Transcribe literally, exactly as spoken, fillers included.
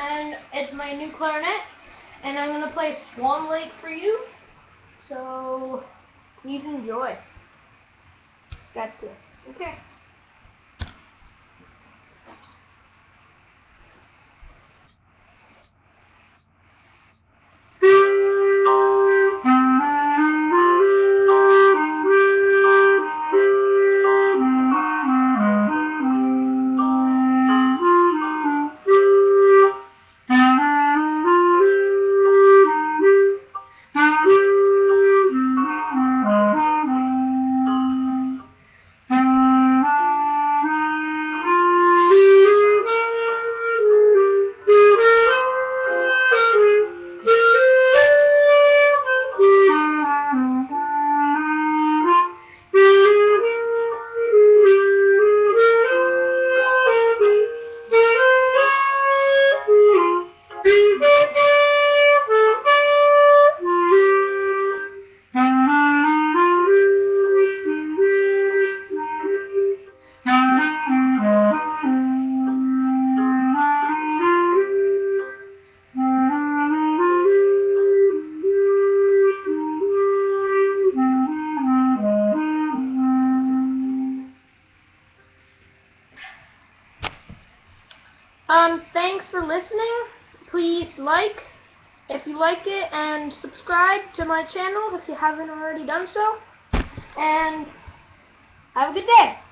and it's my new clarinet, and I'm gonna play Swan Lake for you. So please enjoy. It's got to. Okay. Um, thanks for listening. Please like if you like it, and subscribe to my channel if you haven't already done so. And have a good day.